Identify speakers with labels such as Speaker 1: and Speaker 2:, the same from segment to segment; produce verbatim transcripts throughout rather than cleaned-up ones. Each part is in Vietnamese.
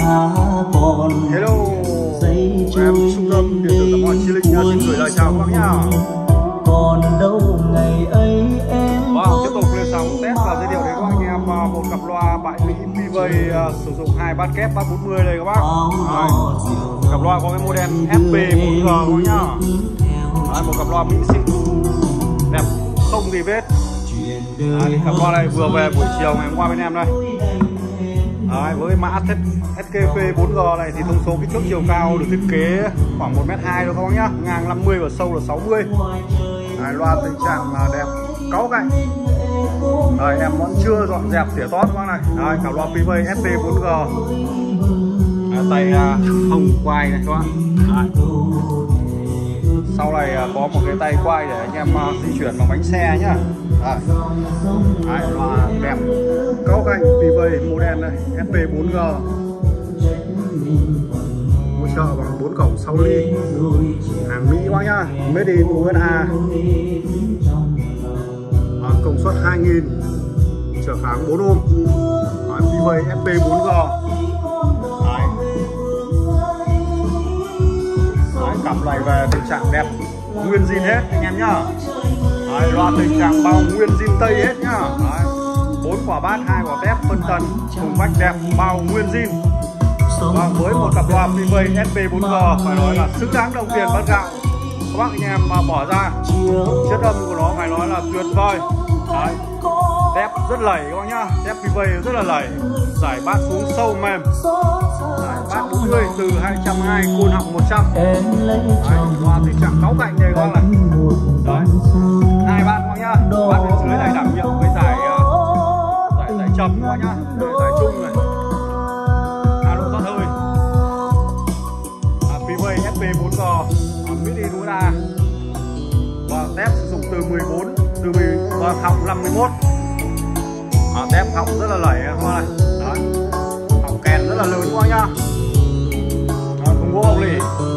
Speaker 1: Hello, em Trung tâm điện tử tập mọi Chi Linh xin gửi lời chào các bác nhá.
Speaker 2: Còn đâu ngày ấy em.
Speaker 1: Vâng, tiếp tục lên sóng test và giới thiệu đến các anh em một cặp loa bại Mỹ Pivay uh, sử dụng hai bát kép bát bốn mươi đây các bác. Đấy, cặp loa có cái model ép pê bốn G các bác nhá. Đấy, một cặp loa Mỹ xịn đẹp không gì vết. Đấy, cặp loa này vừa về buổi chiều ngày hôm qua bên em đây. Đấy, với mã ét ca pê bốn G này thì thông số kích thước chiều cao được thiết kế khoảng một mét hai thôi các bác nhá, ngang năm mươi và sâu là sáu mươi. Đấy, loa tình trạng đẹp cáu cạnh. Đấy, em vẫn chưa dọn dẹp tỉa tót các bác này. Đấy, cả loa Pivay ét pê bốn G. Đấy, tay hồng quay này các bạn. Đấy. Sau này có một cái tay quay để anh em di chuyển bằng bánh xe nhá. Đấy. Đấy, loa đẹp cáu cạnh Pivay model này ét pê bốn G, hỗ trợ bằng bốn cổng sáu ly, hàng Mỹ quá nhá, made in u ét a, à, công suất hai nghìn, trở kháng bốn ohm. Pivay ét pê bốn G. Đấy. Đấy, cặp này về tình trạng đẹp nguyên zin hết anh em nhá. Đấy, loa tình trạng bao nguyên zin tây hết nhá. Bốn quả bát, hai quả tép phân tần, thùng vách đẹp, bao nguyên zin. Và với một cặp loa Pivay ét pê bốn G phải nói là xứng đáng đồng tiền bát gạo các bác anh em mà bỏ ra. Chất âm của nó phải nói là tuyệt vời. Đấy, tép rất lẩy các bác nhá, tép Pivay rất là lẩy, giải bát xuống sâu mềm. Đấy, bát bốn mươi từ hai trăm hai mươi, côn họng một trăm. Đấy, loa tình trạng cáu cạnh này các bác này. Đấy, hai bát các bác nhá, bát bên dưới này đảm nhiệm với giải giải giải trầm các bác nhá, giải, giải trung này, alo thoát hơi. À, Pivay ét pê bốn G, made in u ét a, và tép sử dụng từ mười bốn, từ và họng năm mươi mốt. À, tép họng rất là lẩy các bác này. Đấy, họng kèn rất là lớn các bác nhá. À, không gỗ ốc lì.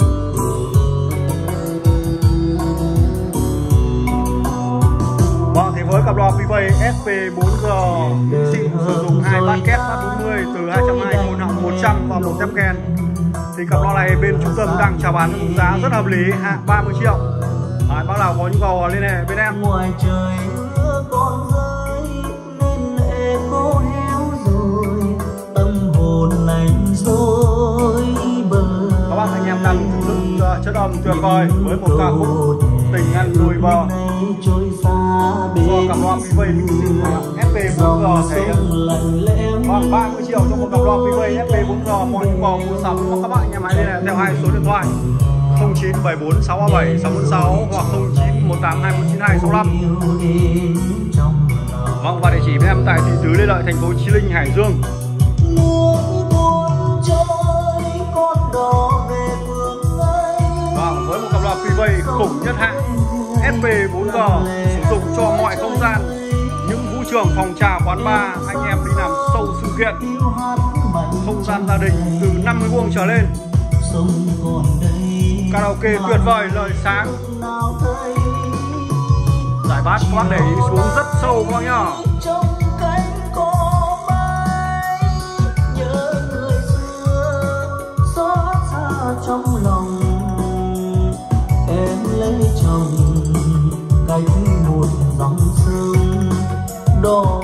Speaker 1: Vâng, thì với cặp loa Pivay ét pê bốn G xịn sử dụng hai bát kép bát bốn mươi từ hai trăm hai mươi, côn họng một trăm và một tép kèn, thì cặp loa này bên trung tâm đang chào bán với giá rất hợp lý, hạ ba mươi triệu. Đấy, bác nào có nhu cầu liên hệ bên em.
Speaker 2: Ngoài trời mưa còn rơi nên lệ khô héo rồi, tâm hồn anh dối bời.
Speaker 1: Các bác anh em đang thưởng thức chất âm tuyệt vời với một ca khúc tình ăn đôi bờ do cặp loa Pivay ét pê bốn G thể hiện. Khoảng ba mươi triệu cho một cặp loa Pivay ét pê bốn G. Mọi nhu cầu mua sắm các bạn anh em hãy liên hệ theo hai số điện thoại không chín bảy bốn sáu ba bảy sáu bốn sáu hoặc không chín một tám hai một chín hai sáu năm. Vâng, và địa chỉ với em tại thị trấn Lê Lợi, thành phố Chí Linh, Hải Dương. Vâng, với một cặp loa Pivay khủng nhất hạng ét pê bốn G sử dụng cho mọi không gian, những vũ trường, phòng trà, quán bar, anh em đi làm show sự kiện, không gian gia đình từ năm mươi vuông trở lên, karaoke tuyệt vời, lời sáng, giải bát các bác để ý xuống rất sâu các bác nhá.
Speaker 2: Trong lòng em lấy chồng cách một dòng sông đỏ.